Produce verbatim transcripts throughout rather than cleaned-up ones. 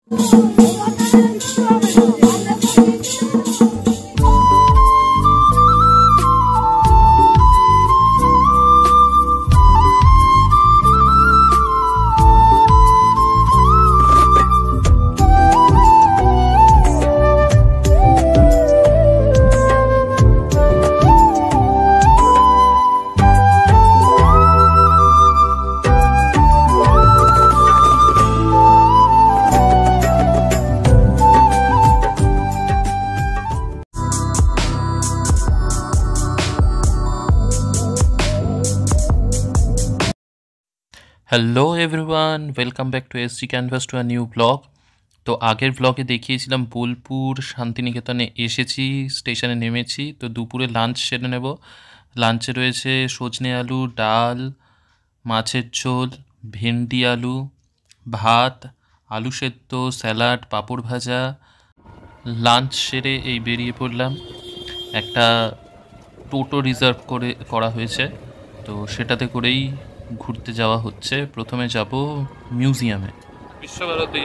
Hello everyone, welcome back to SG Canvas to a new blog. তো আগের ব্লগে দেখিয়েছিলাম বোলপুর শান্তিনিকেতনে এসেছি, স্টেশনে নেমেছি। তো দুপুরে লাঞ্চ সেরে নেব। লাঞ্চে রয়েছে সজনে আলু, ডাল, মাছের ঝোল, ভেন্ডি আলু, ভাত, আলু সেদ্ধ, স্যালাড, পাঁপড় ভাজা। লাঞ্চ সেরে এই বেরিয়ে পড়লাম। একটা টোটো রিজার্ভ করে করা হয়েছে, তো সেটাতে করেই ঘুরতে যাওয়া হচ্ছে। প্রথমে যাব মিউজিয়ামে। বিশ্বভারতী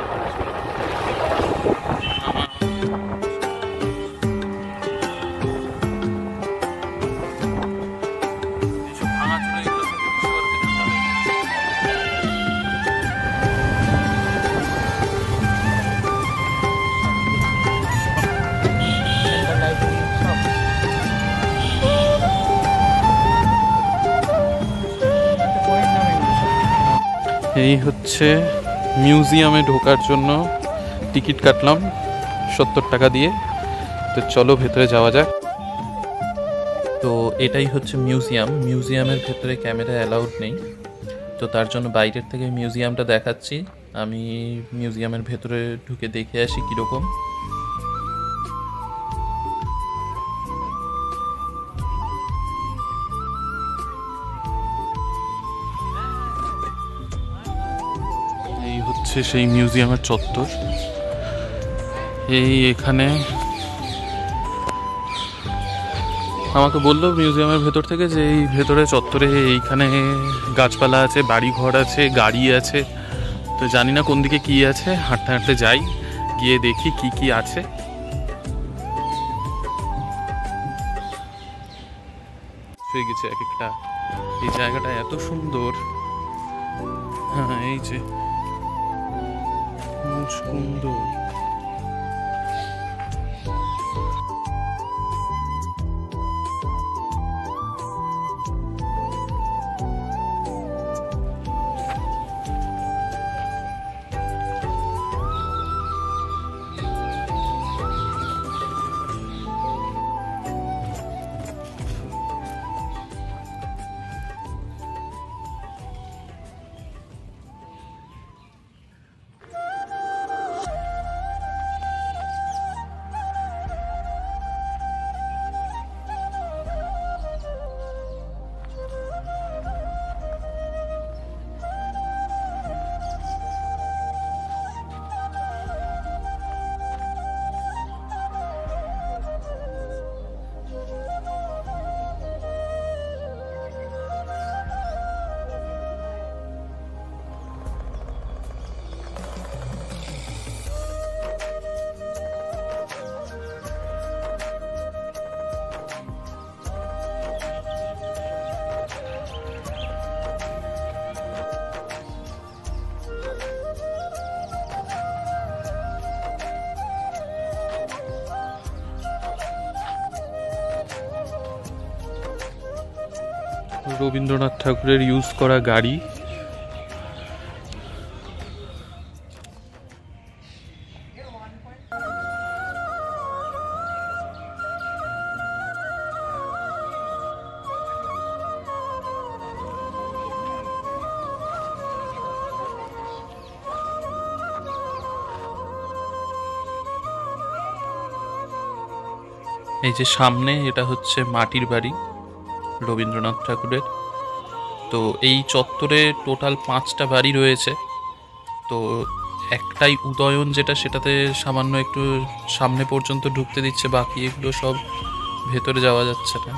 এই হচ্ছে মিউজিয়ামে ঢোকার জন্য টিকিট কাটলাম সত্তর টাকা দিয়ে। তো চলো ভেতরে যাওয়া যাক। তো এটাই হচ্ছে মিউজিয়াম। মিউজিয়ামের ভেতরে ক্যামেরা অ্যালাউড নেই, তো তার জন্য বাইরের থেকে মিউজিয়ামটা দেখাচ্ছি। আমি মিউজিয়ামের ভেতরে ঢুকে দেখে আসি কীরকম। এই হচ্ছে সেই মিউজিয়ামের চত্বর। এই এখানে আমাকে বললো মিউজিয়ামের ভেতর থেকে যে এই ভেতরে চত্বরে এইখানে গাছপালা আছে, বাড়ি ঘর আছে, গাড়ি আছে। তো জানি না কোন দিকে কি আছে, হাঁটতে হাঁটতে যাই, গিয়ে দেখি কি কি আছে। হয়ে গেছে এক একটা। এই জায়গাটা এত সুন্দর। হ্যাঁ, এই যে সুন্দর। রবীন্দ্রনাথ ঠাকুরের ইউজ করা গাড়ি। এই যে সামনে, এটা হচ্ছে মাটির বাড়ি রবীন্দ্রনাথ ঠাকুরের। তো এই চত্বরে টোটাল পাঁচটা বাড়ি রয়েছে। তো একটাই উদয়ন যেটা, সেটাতে সামান্য একটু সামনে পর্যন্ত ঢুকতে দিচ্ছে, বাকি এগুলো সব ভেতরে যাওয়া যাচ্ছে না।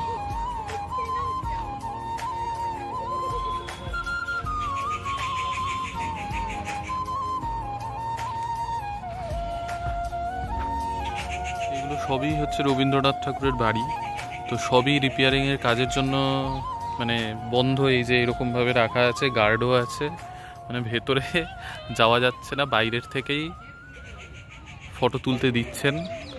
সবই হচ্ছে রবীন্দ্রনাথ ঠাকুরের বাড়ি। তো সবই রিপেয়ারিংয়ের কাজের জন্য মানে বন্ধ, এই যে এরকমভাবে রাখা আছে, গার্ডও আছে, মানে ভেতরে যাওয়া যাচ্ছে না, বাইরের থেকেই ফটো তুলতে দিচ্ছেন।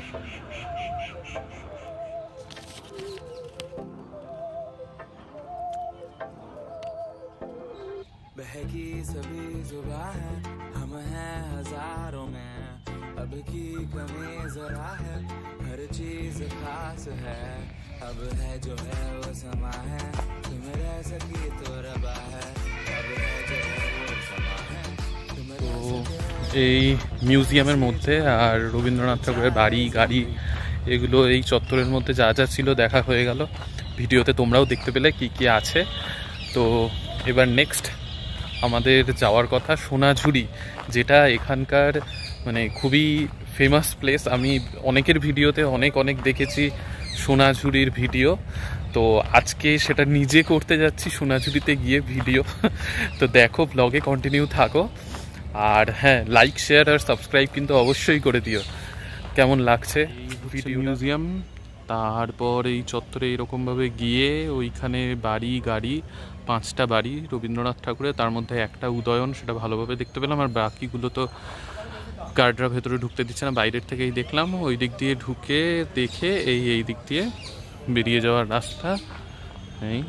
बहकी सभी जुबां है, हम हैं हजारों में, अब की कमी जरा है, हर चीज खास है, अब है जो है वो समा है, तुम रह सकी तो रबा है, अब है जो है वो समा है, तुम रह सकी। এই মিউজিয়ামের মধ্যে আর রবীন্দ্রনাথ ঠাকুরের বাড়ি গাড়ি এগুলো এই চত্বরের মধ্যে যা যা ছিল দেখা হয়ে গেল। ভিডিওতে তোমরাও দেখতে পেলে কি কি আছে। তো এবার নেক্সট আমাদের যাওয়ার কথা সোনাঝুরি, যেটা এখানকার মানে খুবই ফেমাস প্লেস। আমি অনেকের ভিডিওতে অনেক অনেক দেখেছি সোনাঝুরির ভিডিও, তো আজকে সেটা নিজে করতে যাচ্ছি সোনাঝুরিতে গিয়ে ভিডিও। তো দেখো, ব্লগে কন্টিনিউ থাকো, আর হ্যাঁ লাইক শেয়ার আর সাবস্ক্রাইব কিন্তু অবশ্যই করে দিও। কেমন লাগছে ভিডিও মিউজিয়াম। তারপর এই চত্বরে এরকমভাবে গিয়ে ওইখানে বাড়ি গাড়ি, পাঁচটা বাড়ি রবীন্দ্রনাথ ঠাকুরের, তার মধ্যে একটা উদয়ন, সেটা ভালোভাবে দেখতে পেলাম। আর বাকিগুলো তো গার্ডরা ভেতরে ঢুকতে দিচ্ছে না, বাইরের থেকেই দেখলাম। ওই দিক দিয়ে ঢুকে দেখে এই এই দিক দিয়ে বেরিয়ে যাওয়ার রাস্তা এই।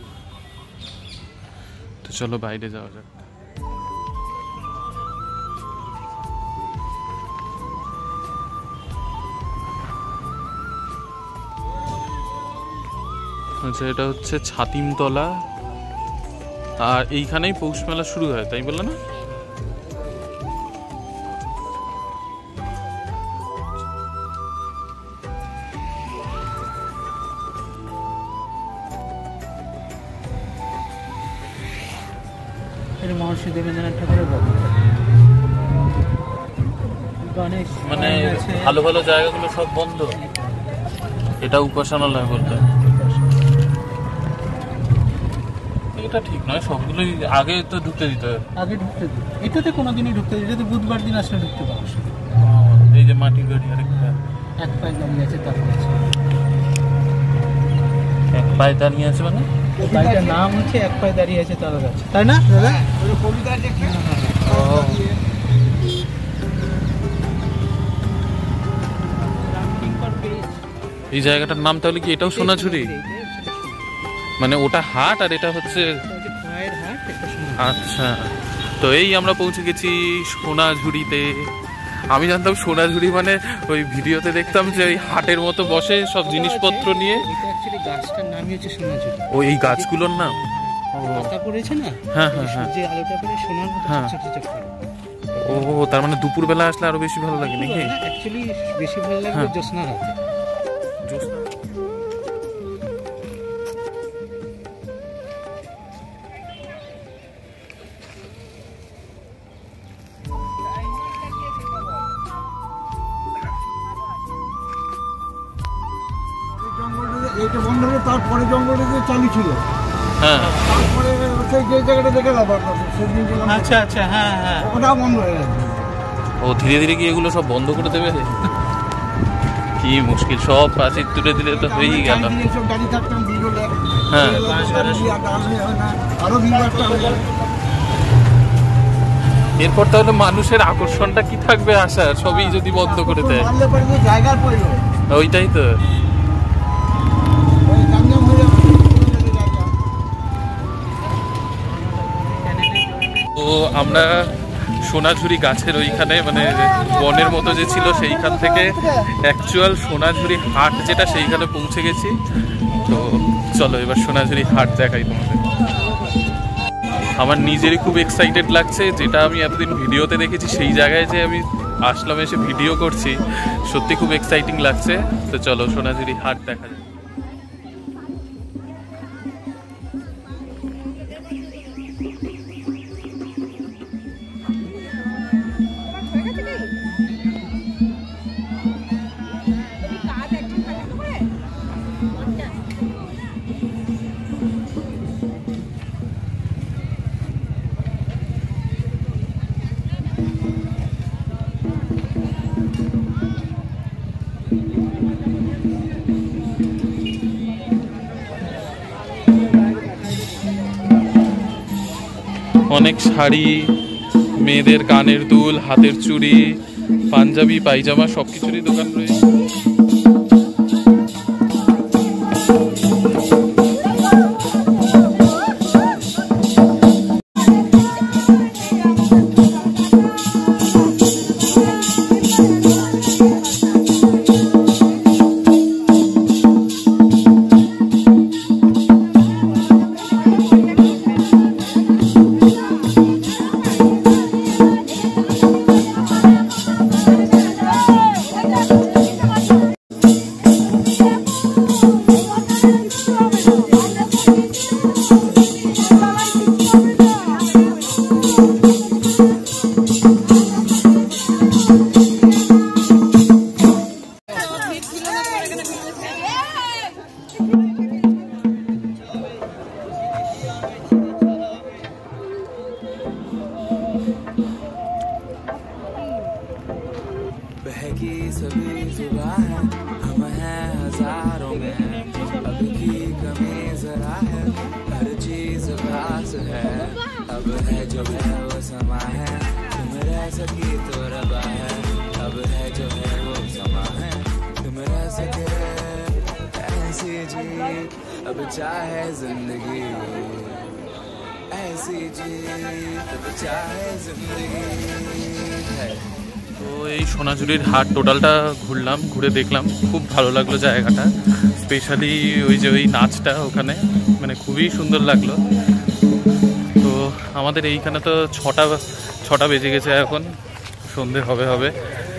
তো চলো বাইরে যাওয়া যাক। আচ্ছা, এটা হচ্ছে ছাতিমতলা, আর এইখানেই পৌষ মেলা শুরু হয়, তাই বললো না? মহর্ষি দেবেন্দ্রনাথ ঠাকুরের মানে ভালো ভালো জায়গাগুলো সব বন্ধ। এটা উপাসনালয় বলতে, এটা ঠিক নয়। সবগুলোই আগে তো ঢুকতে দিতে হবে, আগে ঢুকতে দিত। এটাতে কোনোদিনই ঢুকতে দিত, এটাতে বুধবার দিন আসলে ঢুকতে পারো। এই যে মাটির গাড়ি আরেকটা এক পায়ে দাঁড়িয়ে আছে, তারপর এক পায়ে দাঁড়িয়ে আছে, মানে বাড়িটার নাম হচ্ছে এক পায়ে দাঁড়িয়ে আছে তারা গাছ, তাই না দাদা? এই জায়গাটার নাম তাহলে কি এটাও সোনাঝুরি? মানে ওটা হাট আর এটা হচ্ছে আচ্ছা। তো এই আমরা পৌঁছে গেছি সোনাঝুরিতে। আমি জানতাম সোনাঝুরি মানে ওই ভিডিওতে দেখতাম যে ওই হাটের মতো বসে সব জিনিসপত্র নিয়ে। গাছটার নামই হচ্ছে সোনাঝুরি। ও এই গাছগুলোর নাম? পাতা পড়েছে না, হ্যাঁ হ্যাঁ হ্যাঁ, যে আলোটা করে সোনার মতো চকচক করে। ও তার মানে দুপুর বেলা আসলে আরো বেশি ভালো লাগে নাকি? অ্যাকচুয়ালি বেশি ভালো লাগবে জ্যোৎস্নার রাতে। এটা বন্ধ হলে তারপরে জঙ্গলে যে চালু ছিল, হ্যাঁ তারপরে সেই যে জায়গাটা দেখে যাবো সেদিন গেলাম। আচ্ছা আচ্ছা, হ্যাঁ হ্যাঁ, ওটা বন্ধ হয়ে গেছে। ও ধীরে ধীরে কি এগুলো সব বন্ধ করে দেবে? কি মুশকিল, সব প্রাচীর তুলে দিলে তো হয়েই গেল। সব গাড়ি থাকতাম ভিড় হলে, হ্যাঁ আরো ভিড় বাড়তে হবে। এরপর তাহলে মানুষের আকর্ষণটা কি থাকবে আসার? সবই যদি বন্ধ করে দেয়, জায়গার প্রয়োজন। ওইটাই তো। তো আমরা সোনাঝুরি গাছের ওইখানে মানে বনের মতো যে ছিল সেইখান থেকে অ্যাকচুয়াল সোনাঝুরি হাট যেটা সেইখানে পৌঁছে গেছি। তো চলো এবার সোনাঝুরি হাট দেখাই তোমাদের। আমার নিজেরই খুব এক্সাইটেড লাগছে, যেটা আমি এতদিন ভিডিওতে দেখেছি সেই জায়গায় যে আমি আসলাম, এসে ভিডিও করছি, সত্যি খুব এক্সাইটিং লাগছে। তো চলো সোনাঝুরি হাট দেখা যায়। অনেক শাড়ি, মেয়েদের কানের দুল, হাতের চুড়ি, পাঞ্জাবি, পায়জামা সব কিছুরই দোকান রয়েছে। बहकी सभी जुबां है, हम हैं हजारों में, अब की कमी जरा है, हर चीज खास है, अब है जो है वो समा है, तुम रह सकी तो रबा है, अब है जो है वो समा है, तुम रह सके ऐसी जी, अब चाहे जिंदगी ऐसी जी, अब चाहे जिंदगी है। তো এই সোনাঝুরির হাট টোটালটা ঘুরলাম, ঘুরে দেখলাম, খুব ভালো লাগলো জায়গাটা। স্পেশালি ওই যে ওই নাচটা ওখানে মানে খুবই সুন্দর লাগলো। তো আমাদের এইখানে তো ছটা ছটা বেজে গেছে, এখন সন্ধে হবে হবে